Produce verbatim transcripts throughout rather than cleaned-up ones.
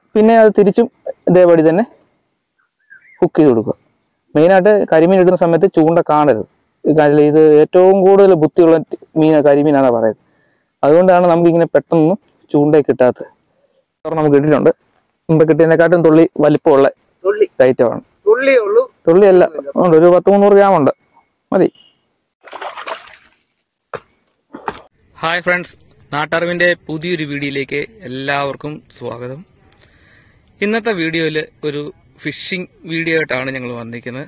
പിന്നെ അത് തിരിച്ചും ഇതേപടി തന്നെ കുക്ക് ചെയ്ത് കൊടുക്കുക. മെയിനായിട്ട് കരിമീൻ ഇടുന്ന സമയത്ത് ചൂണ്ട കാണരുത്. ഇത് ഏറ്റവും കൂടുതൽ ബുദ്ധിയുള്ള മീൻ കരിമീനാണെന്ന് പറയുന്നത്. അതുകൊണ്ടാണ് നമുക്കിങ്ങനെ പെട്ടെന്ന് ചൂണ്ടയിൽ കിട്ടാത്തത്. നമുക്ക് കിട്ടിയിട്ടുണ്ട്. മുമ്പ് കിട്ടിയതിനെക്കാട്ടും തുള്ളി വലിപ്പമുള്ള ഐറ്റമാണ്. തുള്ളിയല്ല, ഉണ്ട്, ഒരു പത്ത് മുന്നൂറ് ഗ്രാം ഉണ്ട്, മതി. ഹായ് ഫ്രണ്ട്സ്, നാട്ടറിവിന്റെ പുതിയൊരു വീഡിയോയിലേക്ക് എല്ലാവർക്കും സ്വാഗതം. ഇന്നത്തെ വീഡിയോയിൽ ഒരു ഫിഷിംഗ് വീഡിയോ ആയിട്ടാണ് ഞങ്ങൾ വന്നിരിക്കുന്നത്.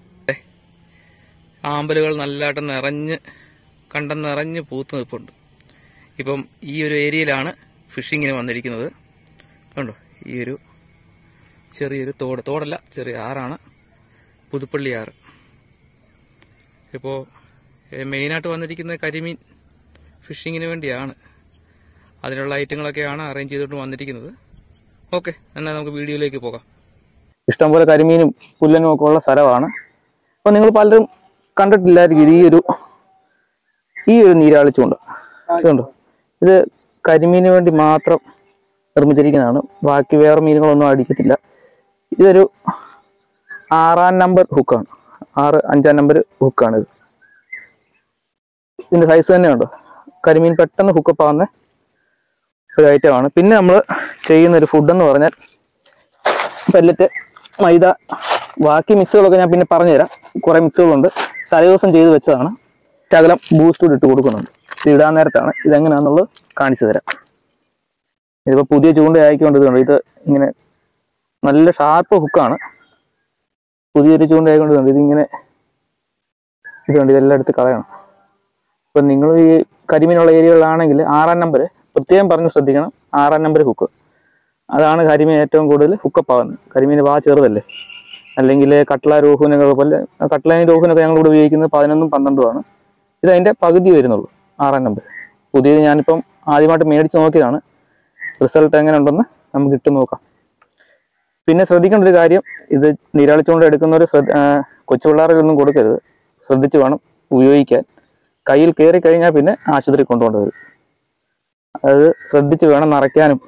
ആമ്പലുകൾ നല്ലതായിട്ട് നിറഞ്ഞ് കണ്ടം നിറഞ്ഞ് പൂത്ത് നിൽപ്പുണ്ട്. ഇപ്പം ഈ ഒരു ഏരിയയിലാണ് ഫിഷിങ്ങിന് വന്നിരിക്കുന്നത്. കണ്ടോ, ഈ ഒരു ചെറിയൊരു തോട്, തോടല്ല ചെറിയ ആറാണ്, പുതുപ്പള്ളി ആറ്. ഇപ്പോൾ മെയിനായിട്ട് വന്നിരിക്കുന്നത് കരിമീൻ ഫിഷിങ്ങിന് വേണ്ടിയാണ്. അതിനുള്ള ഐറ്റങ്ങളൊക്കെയാണ് അറേഞ്ച് ചെയ്തിട്ട് വന്നിരിക്കുന്നത്. ഓക്കെ, എന്നാൽ നമുക്ക് വീഡിയോയിലേക്ക് പോകാം. ഇഷ്ടംപോലെ കരിമീനും പുല്ലനും ഒക്കെ ഉള്ള സ്ഥലമാണ്. അപ്പോൾ നിങ്ങൾ പലരും കണ്ടിട്ടില്ലായിരിക്കും ഈ ഒരു ഈ ഒരു നീരാളി ചൂണ്ട. ഇതുണ്ടോ, ഇത് കരിമീന് വേണ്ടി മാത്രം നിർമ്മിച്ചിരിക്കുന്നതാണ്. ബാക്കി വേറെ മീനുകളൊന്നും അടിക്കത്തില്ല. ഇതൊരു ആറാം നമ്പർ ഹുക്കാണ്, ആറ് അഞ്ചാം നമ്പർ ഹുക്കാണ് ഇത്. ഇതിന്റെ സൈസ് തന്നെ ഉണ്ടോ, കരിമീൻ പെട്ടെന്ന് ഹുക്കപ്പ് ആവുന്ന ഒരു ഐറ്റമാണ്. പിന്നെ നമ്മൾ ചെയ്യുന്ന ഒരു ഫുഡ് എന്ന് പറഞ്ഞാൽ പെല്ലറ്റ്, മൈദ, ബാക്കി മിക്സുകളൊക്കെ ഞാൻ പിന്നെ പറഞ്ഞുതരാം. കുറേ മിക്സുകളുണ്ട്, തലേദിവസം ചെയ്ത് വെച്ചതാണ്. ശകലം ബൂസ്റ്റ് ഇട്ട് കൊടുക്കുന്നുണ്ട്. ഇത് ഇടാൻ നേരത്താണ്. ഇതെങ്ങനെയാണെന്നുള്ളത് കാണിച്ചു തരാം. ഇതിപ്പോൾ പുതിയ ചൂണ്ട ആയിക്കൊണ്ടിരുന്നുണ്ട്. ഇത് ഇങ്ങനെ നല്ല ഷാർപ്പ് ഹുക്കാണ്. പുതിയൊരു ചൂണ്ട ആയിക്കൊണ്ടിരുന്നുണ്ട്. ഇതിങ്ങനെ ഇതുകൊണ്ട് ഇതെല്ലാം എടുത്ത് കളയണം. ഇപ്പം നിങ്ങൾ ഈ കരിമീനുള്ള ഏരിയകളിലാണെങ്കിൽ ആറാം നമ്പർ പ്രത്യേകം പറഞ്ഞ് ശ്രദ്ധിക്കണം. ആറാം നമ്പർ ഹുക്ക്, അതാണ് കരിമീൻ ഏറ്റവും കൂടുതൽ ഹുക്കപ്പ് ആവുന്നത്. കരിമീൻ വാ ചെറുതല്ലേ, അല്ലെങ്കിൽ കട്ട്ള, രോഹുവിനൊക്കെ പോലെ. കട്ട്ളയും രോഹുവിനൊക്കെ ഞങ്ങളിവിടെ ഉപയോഗിക്കുന്നത് പതിനൊന്നും പന്ത്രണ്ടുമാണ്. ഇത് അതിൻ്റെ പകുതി വരുന്നുള്ളൂ, ആറാം നമ്പർ. പുതിയത് ഞാനിപ്പം ആദ്യമായിട്ട് മേടിച്ച് നോക്കിയതാണ്. റിസൾട്ട് എങ്ങനെ ഉണ്ടെന്ന് നമുക്ക് ഇട്ട് നോക്കാം. പിന്നെ ശ്രദ്ധിക്കേണ്ട ഒരു കാര്യം, ഇത് നീരാളിച്ചുകൊണ്ട് എടുക്കുന്നവർ ശ്രദ്ധ കൊച്ചു പിള്ളേർക്കൊന്നും കൊടുക്കരുത്. ശ്രദ്ധിച്ച് വേണം ഉപയോഗിക്കാൻ. കയ്യിൽ കയറി കഴിഞ്ഞാൽ പിന്നെ ആശുപത്രി കൊണ്ടുപോകേണ്ടി വരും. അത് ശ്രദ്ധിച്ച് വേണം നിറയ്ക്കാനും.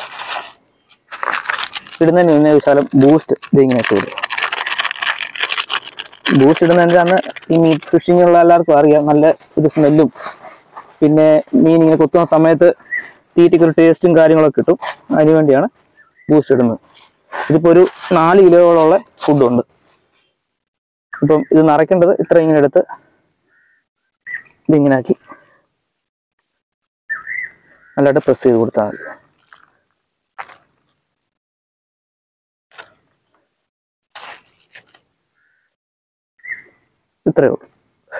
ഇടുന്നതിന് മുന്നേ വിശാലം ബൂസ്റ്റ് ഇതിങ്ങനെ ഇട്ട് കൊടുക്കും. ബൂസ്റ്റ് ഇടുന്നതിൻ്റെ അന്ന് ഈ മീൻ ഫിഷിങ്ങുള്ള എല്ലാവർക്കും അറിയാം, നല്ല ഒരു സ്മെല്ലും പിന്നെ മീൻ ഇങ്ങനെ കുത്തുന്ന സമയത്ത് തീറ്റയ്ക്ക് ഒരു ടേസ്റ്റും കാര്യങ്ങളൊക്കെ കിട്ടും. അതിന് വേണ്ടിയാണ് ബൂസ്റ്റ് ഇടുന്നത്. ഇതിപ്പോൾ ഒരു നാല് കിലോയോളമുള്ള ഫുഡുണ്ട്. ഇപ്പം ഇത് നിറയ്ക്കേണ്ടത് ഇത്ര ഇങ്ങനെ എടുത്ത് ഇതിങ്ങനെ ആക്കി നല്ലതായിട്ട് പ്രസ് ചെയ്ത് കൊടുത്താൽ മതി. ഇത്രയേ ഉള്ളൂ.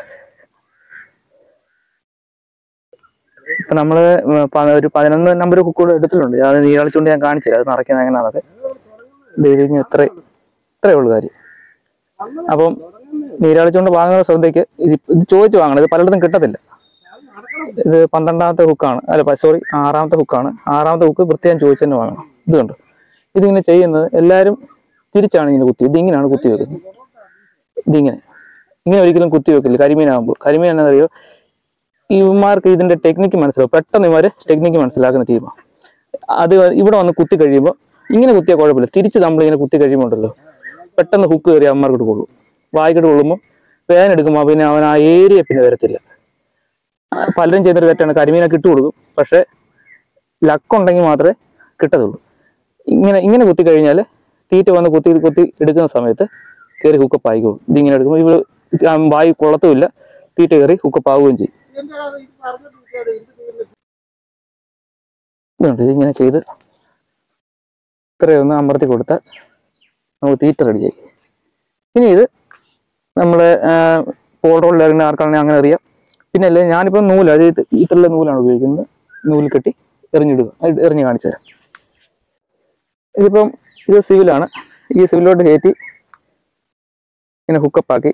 ഇപ്പൊ നമ്മള് ഒരു പതിനൊന്ന് നമ്പർ കുക്കൂടെ എടുത്തിട്ടുണ്ട്. അത് നീരാളിച്ചുകൊണ്ട് ഞാൻ കാണിച്ചില്ല, അത് നിറയ്ക്കുന്നത് എങ്ങനെയാണതൊക്കെ. ഇത് ഇത്ര ഇത്രയേ ഉള്ളൂ കാര്യം. അപ്പം നീരാളിച്ചുകൊണ്ട് വാങ്ങുന്ന ശ്രദ്ധയ്ക്ക് ഇത് ഇത് ചോദിച്ച് വാങ്ങണം. ഇത് പലയിടത്തും കിട്ടത്തില്ല. ഇത് പന്ത്രണ്ടാമത്തെ ഹുക്കാണ്, അല്ല സോറി ആറാമത്തെ ഹുക്കാണ്. ആറാമത്തെ ഹുക്ക് പ്രത്യേകം ചോദിച്ചു തന്നെ വാങ്ങണം. ഇത് കണ്ടോ, ഇതിങ്ങനെ ചെയ്യുന്നത് എല്ലാവരും തിരിച്ചാണ് ഇങ്ങനെ കുത്തി. ഇതിങ്ങനെയാണ് കുത്തി വെക്കുന്നത്. ഇതിങ്ങനെ ഇങ്ങനെ ഒരിക്കലും കുത്തി വെക്കില്ല കരിമീനാകുമ്പോൾ. കരിമീൻ എന്നറിയോ, ഇവന്മാർക്ക് ഇതിന്റെ ടെക്നിക്ക് മനസ്സിലാവും. പെട്ടെന്ന് ഇവർ ടെക്നിക്ക് മനസ്സിലാക്കുന്ന ടീമാണ്. അത് ഇവിടെ വന്ന് കുത്തി കഴിയുമ്പോൾ ഇങ്ങനെ കുത്തിയാൽ കുഴപ്പമില്ല. തിരിച്ച് നമ്മളിങ്ങനെ കുത്തി കഴിയുമ്പോൾ ഉണ്ടല്ലോ, പെട്ടെന്ന് ഹുക്ക് കയറി അവന്മാർക്കിട്ട് കൊള്ളും. വായിക്കിട്ട് കൊള്ളുമ്പോൾ വേദന എടുക്കുമ്പോൾ പിന്നെ അവൻ ആ ഏരിയ പിന്നെ വരത്തില്ല. പലരും ചെയ്തൊരു തെറ്റാണ്, കരിമീനൊക്കെ ഇട്ട് കൊടുക്കും. പക്ഷെ ലക്കുണ്ടെങ്കിൽ മാത്രമേ കിട്ടത്തുള്ളൂ. ഇങ്ങനെ ഇങ്ങനെ കുത്തി കഴിഞ്ഞാൽ തീറ്റ വന്ന് കുത്തി കുത്തി എടുക്കുന്ന സമയത്ത് കയറി ഹുക്കപ്പ് ആയിക്കോളും. ഇതിങ്ങനെ എടുക്കുമ്പോൾ ഇവർ വായി കൊള്ളത്തുമില്ല, തീറ്റ കയറി ഹുക്കപ്പ് ആവുകയും ചെയ്യും. ഇതുണ്ട്, ഇതിങ്ങനെ ചെയ്ത് ഇത്രയൊന്ന് അമർത്തി കൊടുത്താൽ നമുക്ക് തീറ്റ റെഡിയായി. ഇനി ഇത് നമ്മൾ പോളറോളിൽ ഇറങ്ങുന്ന ആർക്കാണെങ്കിൽ അങ്ങനെ അറിയാം. പിന്നെ അല്ലേ, ഞാനിപ്പം നൂല്, അത് ഇത്രയുള്ള നൂലാണ് ഉപയോഗിക്കുന്നത്. നൂല് കെട്ടി എറിഞ്ഞിടുക, എറിഞ്ഞ് കാണിച്ചു തരാം. ഇതിപ്പം ഇത് സിവിലാണ്. ഈ സിവിലോട്ട് കയറ്റി ഇങ്ങനെ ഹുക്കപ്പാക്കി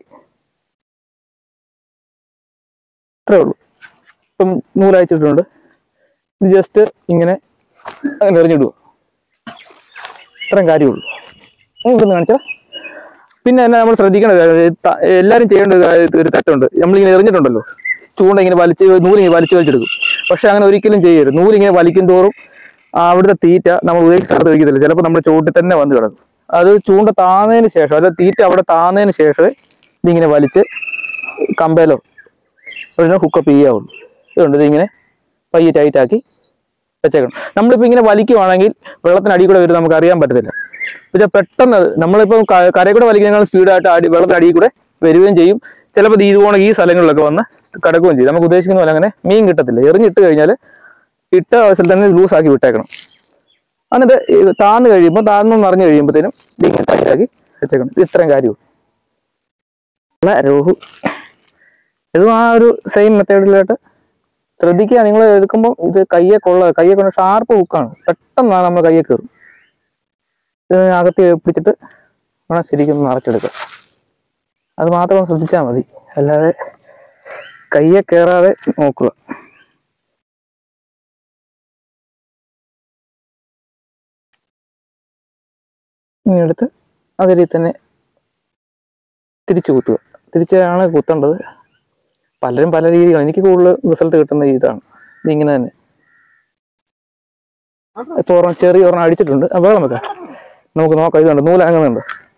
ഇത്രേ ഉള്ളൂ. ഇപ്പം നൂലയച്ചിട്ടുണ്ട്. ഇത് ജസ്റ്റ് ഇങ്ങനെ അങ്ങനെ എറിഞ്ഞിടുക, ഇത്രയും കാര്യമുള്ളൂ. ഇവിടുന്ന് കാണിച്ചാൽ പിന്നെ എന്നാ നമ്മൾ ശ്രദ്ധിക്കേണ്ട എല്ലാവരും ചെയ്യേണ്ട ഒരു തെറ്റുണ്ട്. നമ്മളിങ്ങനെ എറിഞ്ഞിട്ടുണ്ടല്ലോ, ചൂണ്ട ഇങ്ങനെ വലിച്ച് നൂലിങ്ങനെ വലിച്ചു വലിച്ചെടുക്കും. പക്ഷെ അങ്ങനെ ഒരിക്കലും ചെയ്യരുത്. നൂലിങ്ങനെ വലിക്കും തോറും അവിടുത്തെ തീറ്റ നമ്മൾ ഉപയോഗിച്ച് വയ്ക്കത്തില്ല, ചിലപ്പോൾ നമ്മുടെ ചുവട്ടിൽ തന്നെ വന്ന് കിടക്കും. അത് ചൂണ്ട താന്നതിന് ശേഷം, അതായത് തീറ്റ അവിടെ താന്നതിന് ശേഷമേ ഇതിങ്ങനെ വലിച്ച് കമ്പയിലോ അതിനെ ഹുക്കപ്പ് ചെയ്യാവുള്ളൂ. ഇതുകൊണ്ട് ഇതിങ്ങനെ പയ്യെ ടൈറ്റാക്കി വെച്ചേക്കണം. നമ്മളിപ്പോൾ ഇങ്ങനെ വലിക്കുവാണെങ്കിൽ വെള്ളത്തിനടി കൂടെ വരും, നമുക്ക് അറിയാൻ പറ്റത്തില്ല. പക്ഷേ പെട്ടെന്ന് നമ്മളിപ്പോൾ കരയിൽ കൂടെ വലിക്കുന്നതിനേക്കാൾ സ്പീഡായിട്ട് അടി വെള്ളത്തിനടിയിൽ കൂടെ വരികയും ചെയ്യും. ചിലപ്പോൾ ഇതുപോലെ ഈ സ്ഥലങ്ങളിലൊക്കെ വന്ന് കിടക്കുകയും ചെയ്യും. നമുക്ക് ഉദ്ദേശിക്കുന്ന പോലെ അങ്ങനെ മീൻ കിട്ടത്തില്ല. എറിഞ്ഞിട്ട് കഴിഞ്ഞാൽ ഇട്ട അവസരത്തിൽ തന്നെ ലൂസാക്കി വിട്ടേക്കണം. എന്നിട്ട് താന്ന് കഴിയുമ്പോൾ താന്നു നിറഞ്ഞു കഴിയുമ്പോഴത്തേനും ഇതിങ്ങനെ ടൈറ്റാക്കി വെച്ചേക്കണം. ഇത് ഇത്രയും കാര്യവും രോഹു ഇതും ആ ഒരു സെയിം മെത്തേഡിലായിട്ട് ശ്രദ്ധിക്കുക. നിങ്ങൾ എടുക്കുമ്പോൾ ഇത് കയ്യെ കൊള്ള കയ്യെ കൊണ്ട് ഷാർപ്പ് ഹുക്കാണ്, പെട്ടെന്നാണ് നമ്മൾ കയ്യെ കയറും. ഇത് അകത്ത് പിടിച്ചിട്ട് വേണം ശരിക്കും നിറച്ചെടുക്കുക. അത് മാത്രം ശ്രദ്ധിച്ചാൽ മതി, അല്ലാതെ കയ്യെ കയറാതെ നോക്കുക. ഇനി എടുത്ത് അതേ രീതി തന്നെ തിരിച്ചു കുത്തുക. തിരിച്ചാണ് കുത്തേണ്ടത്. പലരും പല രീതികളാണ്. എനിക്ക് കൂടുതൽ റിസൾട്ട് കിട്ടുന്ന ഇതാണ്, ഇതിങ്ങനെ തന്നെ. ഇപ്പോൾ ഒരെണ്ണം ചെറിയ ഒരെണ്ണം അടിച്ചിട്ടുണ്ട്. വേണം വെക്കാം, നമുക്ക് നോക്കാം. ഇതുണ്ട്, നൂലങ്ങുന്നുണ്ട്.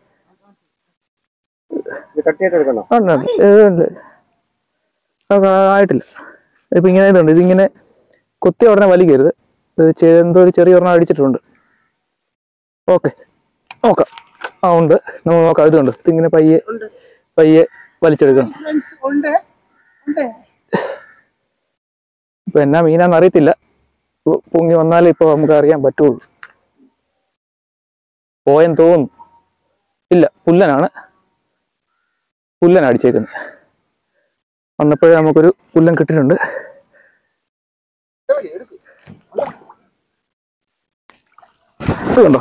ആയിട്ടില്ല. ഇപ്പൊ ഇങ്ങനെ ഇതുണ്ട്. ഇതിങ്ങനെ കുത്തി ഉടനെ വലിക്കരുത്. എന്തോ ഒരു ചെറിയ ഒരെണ്ണം അടിച്ചിട്ടുണ്ട്. ഓക്കെ, നോക്കാം. ആ ഉണ്ട്, നമുക്ക് നോക്കാം. ഇതുണ്ട്. ഇതിങ്ങനെ പയ്യെ പയ്യെ വലിച്ചെടുക്കണം. ഇപ്പൊ എന്നാ മീനാന്ന് അറിയത്തില്ല. പൊങ്ങി വന്നാലേ ഇപ്പൊ നമുക്ക് അറിയാൻ പറ്റുള്ളൂ. പോയെന്ന് തോന്നുന്നു. ഇല്ല, പുല്ലനാണ്. പുല്ലൻ അടിച്ചേക്കുന്നത്. വന്നപ്പോഴേ നമുക്കൊരു പുല്ലൻ കിട്ടിയിട്ടുണ്ട്. ഇതുണ്ടോ,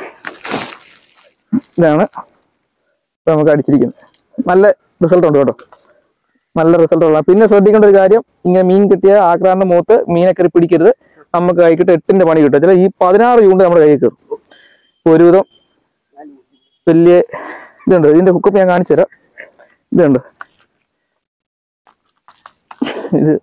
ഇതാണ് നമുക്ക് അടിച്ചിരിക്കുന്നത്. നല്ല റിസൾട്ട് ഉണ്ട് കേട്ടോ, നല്ല റിസൾട്ട് ഉള്ള. പിന്നെ ശ്രദ്ധിക്കേണ്ട ഒരു കാര്യം, ഇങ്ങനെ മീൻ കിട്ടിയ ആക്രാന്തം മൂത്ത് മീനെ കയറി പിടിക്കരുത്. നമുക്ക് കൈക്കിട്ട് എട്ടിന്റെ പണി കിട്ടും. ചില ഈ പതിനാറ് ചൂണ്ട് നമ്മുടെ കൈ കയറും. ഒരുവിധം വലിയ ഇതുണ്ട്. ഇതിന്റെ ഹുക്കപ്പ് ഞാൻ കാണിച്ചു തരാം. ഇതുണ്ട്, ഇത്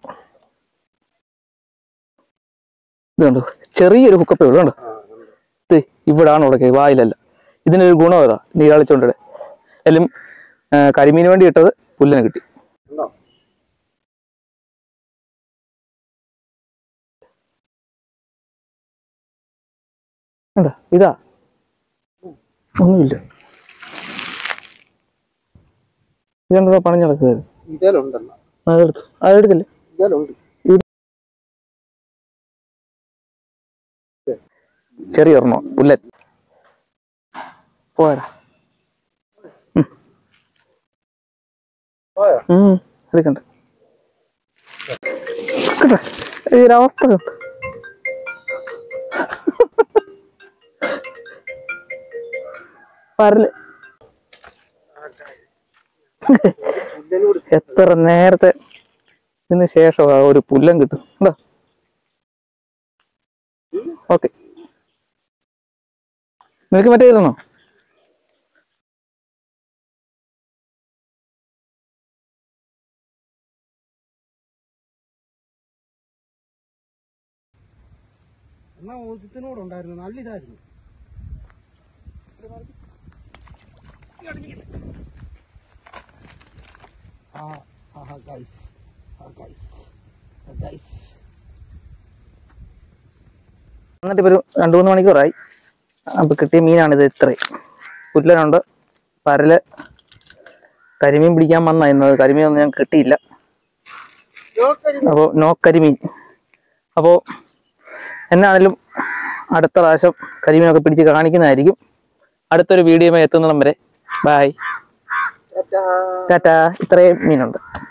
ഇതുണ്ട്. ചെറിയൊരു ഹുക്കപ്പേ ഉള്ളൂ. കണ്ടോ, ഇത് ഇവിടാണ് ഉടക്കേ, വായിലല്ല. ഇതിനൊരു ഗുണം ഏതാ, നീരാളിച്ചോണ്ടയുടെ എല്ലാം കരിമീന് വേണ്ടി ഇട്ടത് പുല്ലിന് കിട്ടി. ഇതാ ഒന്നുമില്ല. ഇതെന്താ പണി നടക്കുന്നത്? അതെടുത്തു, അതെടുത്തില്ലേ? ചെറിയ ഒരെണ്ണോ പുല്ലൻ പോരാ. ഉം എടുക്കണ്ട കേട്ടോ, ഈ ഒരവസ്ഥ കേട്ടോ. പരല് എത്ര നേരത്തെ ഇതിന് ശേഷം ഒരു പുല്ലൻ കിട്ടും. എന്താ ഓക്കെ, നിനക്ക് മറ്റേ ഇതാണോ? എന്നാ ഓതിനോടുണ്ടായിരുന്നു, നല്ല ഇതായിരുന്നു. എന്നിട്ട് ഇപ്പൊ ഒരു രണ്ടു മൂന്ന് മണിക്കൂറായി. അപ്പൊ കിട്ടിയ മീനാണിത്. ഇത്രയും പുല്ലനുണ്ട്, പരല്, കരിമീൻ പിടിക്കാൻ വന്നായിരുന്നത്. കരിമീൻ ഒന്നും ഞാൻ കിട്ടിയില്ല. അപ്പോൾ നോ കരിമീൻ. അപ്പോൾ എന്നാണേലും അടുത്ത പ്രാവശ്യം കരിമീനൊക്കെ പിടിച്ച് കാണിക്കുന്നതായിരിക്കും. അടുത്തൊരു വീഡിയോയുമായി എത്തുന്നിടം വരെ ബൈ, ടാറ്റാ. ഇത്രയും മീനുണ്ട്.